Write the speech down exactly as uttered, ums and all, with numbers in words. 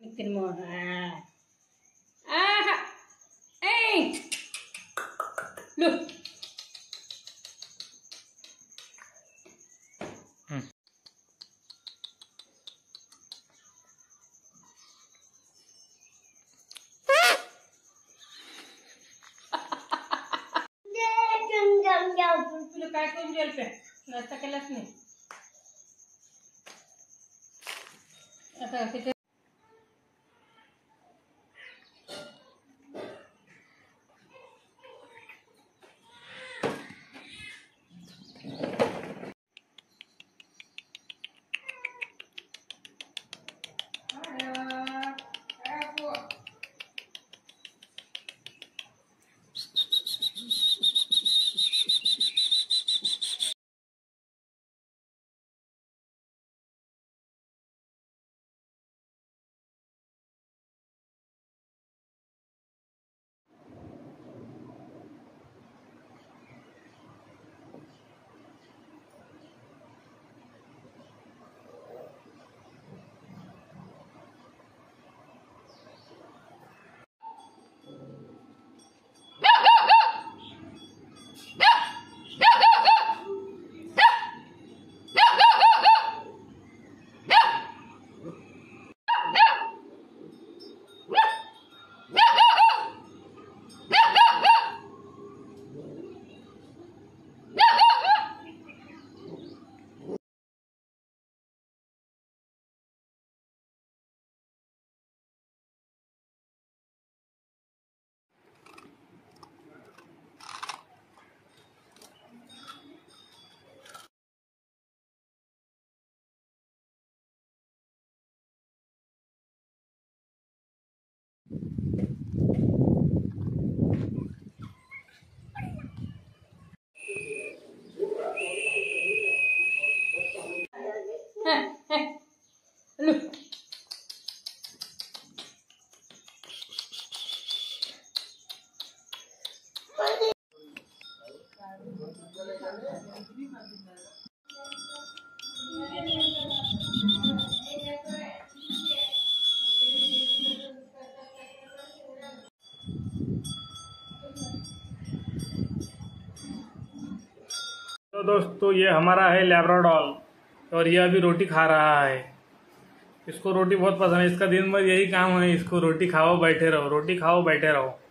Look. तुला काय करून द्याल पे नाश्ता केलाच नाही आता किती Look. तो दोस्तों ये हमारा है लैब्राडोर और ये अभी रोटी खा रहा है। इसको रोटी बहुत पसंद है। इसका दिन भर यही काम है, इसको रोटी खाओ बैठे रहो, रोटी खाओ बैठे रहो।